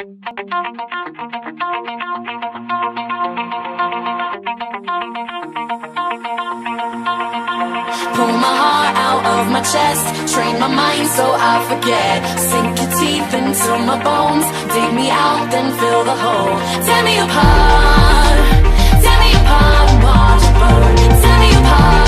Pull my heart out of my chest, train my mind so I forget. Sink your teeth into my bones, dig me out, then fill the hole. Tear me apart and watch it burn. Tear me apart